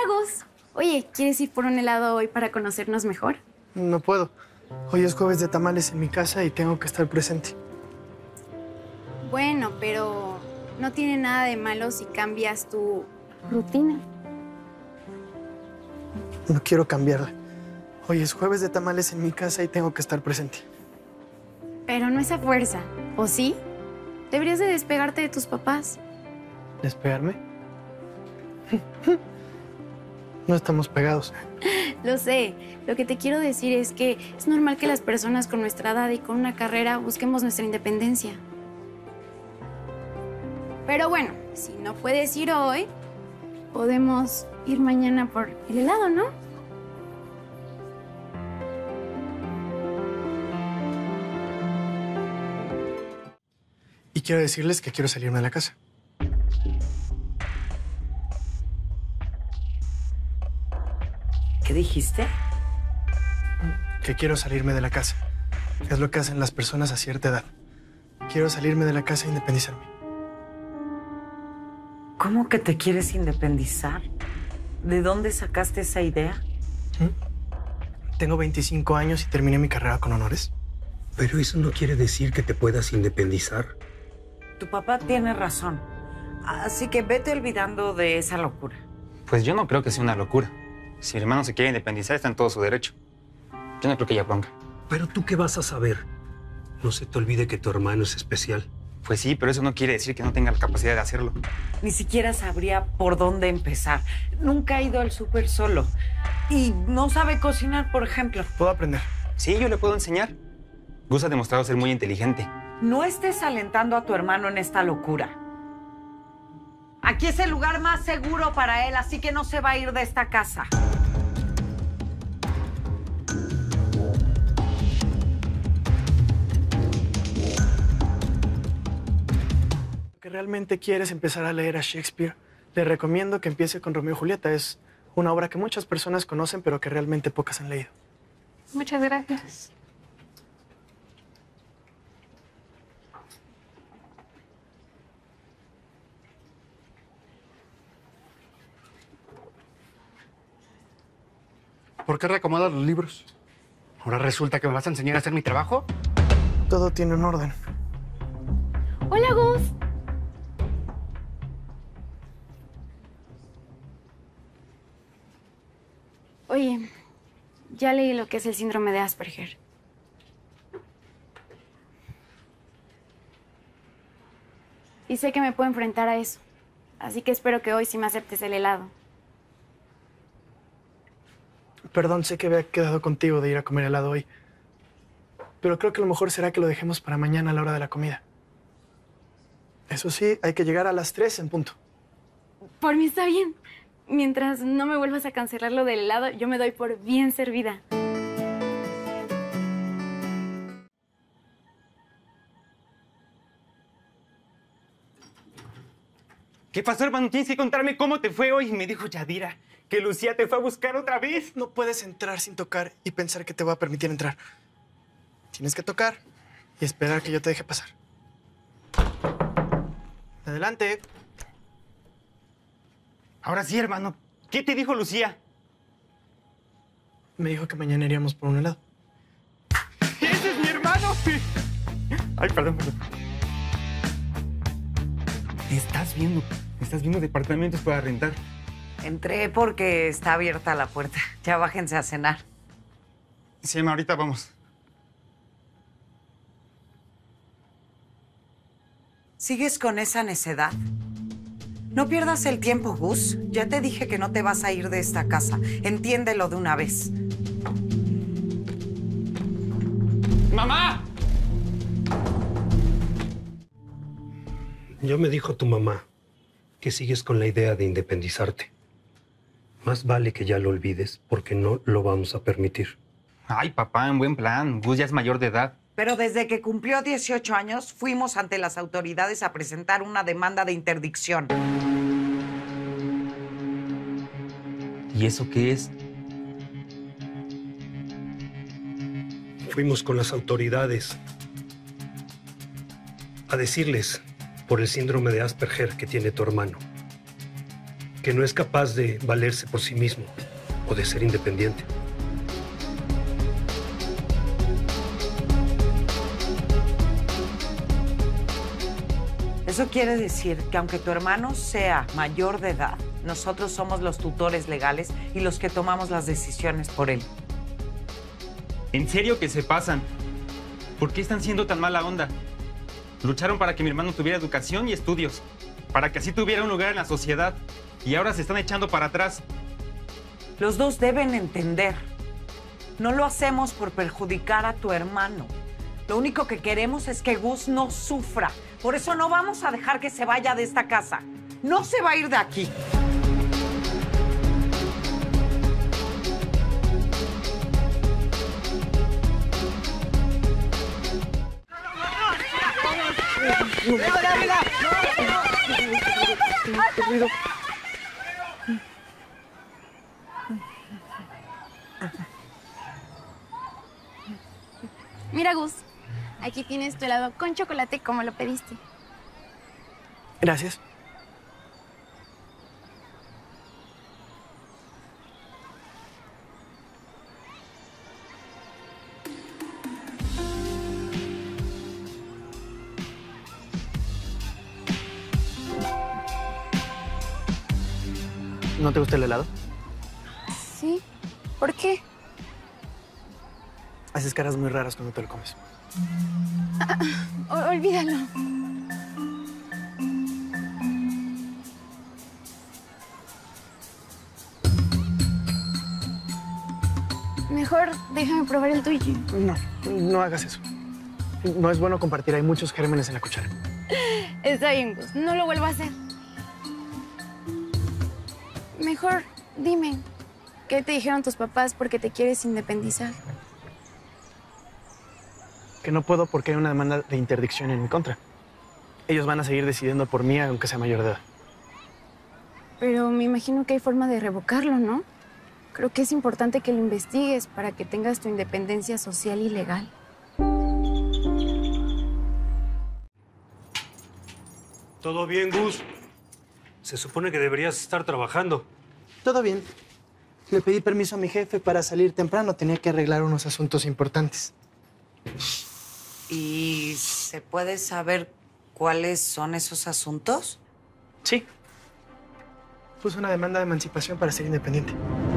Gus. Oye, ¿quieres ir por un helado hoy para conocernos mejor? No puedo. Hoy es jueves de tamales en mi casa y tengo que estar presente. Bueno, pero no tiene nada de malo si cambias tu rutina. No quiero cambiarla. Hoy es jueves de tamales en mi casa y tengo que estar presente. Pero no es a fuerza, ¿o sí? Deberías de despegarte de tus papás. ¿Despegarme? No estamos pegados. Lo sé. Lo que te quiero decir es que es normal que las personas con nuestra edad y con una carrera busquemos nuestra independencia. Pero bueno, si no puedes ir hoy, podemos ir mañana por el helado, ¿no? Y quiero decirles que quiero salirme de la casa. ¿Qué dijiste? Que quiero salirme de la casa. Es lo que hacen las personas a cierta edad. Quiero salirme de la casa e independizarme. ¿Cómo que te quieres independizar? ¿De dónde sacaste esa idea? Tengo 25 años y terminé mi carrera con honores. Pero eso no quiere decir que te puedas independizar. Tu papá tiene razón. Así que vete olvidando de esa locura. Pues yo no creo que sea una locura. Si el hermano se quiere independizar, está en todo su derecho. Yo no creo que ella ponga. Pero ¿tú qué vas a saber? No se te olvide que tu hermano es especial. Pues sí, pero eso no quiere decir que no tenga la capacidad de hacerlo. Ni siquiera sabría por dónde empezar. Nunca ha ido al súper solo. Y no sabe cocinar, por ejemplo. Puedo aprender. Sí, yo le puedo enseñar. Gus ha demostrado ser muy inteligente. No estés alentando a tu hermano en esta locura. Aquí es el lugar más seguro para él, así que no se va a ir de esta casa. Que realmente quieres empezar a leer a Shakespeare, le recomiendo que empiece con Romeo y Julieta. Es una obra que muchas personas conocen, pero que realmente pocas han leído. Muchas gracias. ¿Por qué reacomodas los libros? ¿Ahora resulta que me vas a enseñar a hacer mi trabajo? Todo tiene un orden. Hola, Gus. Oye, ya leí lo que es el síndrome de Asperger. Y sé que me puedo enfrentar a eso. Así que espero que hoy sí me aceptes el helado. Perdón, sé que había quedado contigo de ir a comer helado hoy. Pero creo que lo mejor será que lo dejemos para mañana a la hora de la comida. Eso sí, hay que llegar a las 3 en punto. Por mí está bien. Mientras no me vuelvas a cancelar lo del helado, yo me doy por bien servida. ¿Qué pasó, hermano? Tienes que contarme cómo te fue hoy. Me dijo Yadira que Lucía te fue a buscar otra vez. No puedes entrar sin tocar y pensar que te voy a permitir entrar. Tienes que tocar y esperar que yo te deje pasar. Adelante. Ahora sí, hermano. ¿Qué te dijo Lucía? Me dijo que mañana iríamos por un helado. ¡Ese es mi hermano! Ay, perdón. Estás viendo departamentos para rentar. Entré porque está abierta la puerta. Ya bájense a cenar. Sí, ma, ahorita vamos. ¿Sigues con esa necedad? No pierdas el tiempo, Gus. Ya te dije que no te vas a ir de esta casa. Entiéndelo de una vez. ¡Mamá! Ya me dijo tu mamá que sigues con la idea de independizarte. Más vale que ya lo olvides porque no lo vamos a permitir. Ay, papá, en buen plan. Gus ya es mayor de edad. Pero desde que cumplió 18 años, fuimos ante las autoridades a presentar una demanda de interdicción. ¿Y eso qué es? Fuimos con las autoridades a decirles por el síndrome de Asperger que tiene tu hermano. que no es capaz de valerse por sí mismo o de ser independiente. Eso quiere decir que aunque tu hermano sea mayor de edad, nosotros somos los tutores legales y los que tomamos las decisiones por él. ¿En serio que se pasan? ¿Por qué están siendo tan mala onda? Lucharon para que mi hermano tuviera educación y estudios, para que así tuviera un lugar en la sociedad, y ahora se están echando para atrás. Los dos deben entender. No lo hacemos por perjudicar a tu hermano. Lo único que queremos es que Gus no sufra. Por eso no vamos a dejar que se vaya de esta casa. No se va a ir de aquí. Mira, Gus, aquí tienes tu helado con chocolate como lo pediste. Gracias. ¿No te gusta el helado? Sí. ¿Por qué? Haces caras muy raras cuando te lo comes. Olvídalo. Mejor déjame probar el tuyo. No, no hagas eso. No es bueno compartir, hay muchos gérmenes en la cuchara. Está bien, Gus. No lo vuelvo a hacer. Mejor dime, ¿qué te dijeron tus papás porque te quieres independizar? Que no puedo porque hay una demanda de interdicción en mi contra. Ellos van a seguir decidiendo por mí aunque sea mayor de edad. Pero me imagino que hay forma de revocarlo, ¿no? Creo que es importante que lo investigues para que tengas tu independencia social y legal. ¿Todo bien, Gus? Se supone que deberías estar trabajando. Todo bien. Le pedí permiso a mi jefe para salir temprano. Tenía que arreglar unos asuntos importantes. ¿Y se puede saber cuáles son esos asuntos? Sí. Puse una demanda de emancipación para ser independiente.